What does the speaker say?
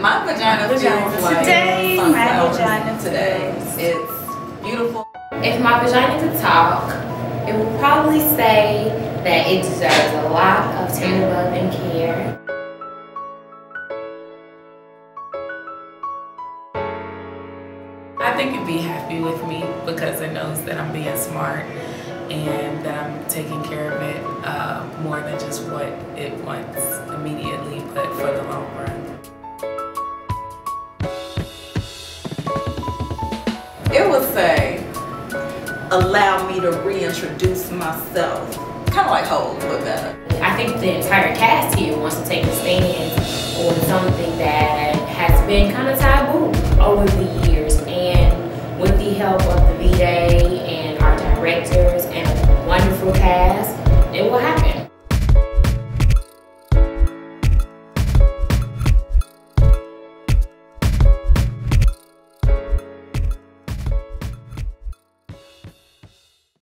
My vagina feels like today. My vagina today. It's beautiful. If my vagina could talk, it would probably say that it deserves a lot of tender love and care. I think it'd be happy with me because it knows that I'm being smart and that I'm taking care of it more than just what it wants immediately, but for the long run. It would say, allow me to reintroduce myself. Kind of like Hov, but better. I think the entire cast here wants to take a stand on something that has been kind of taboo over the years, and with the help of the V-Day and our directors and a wonderful cast, it will happen.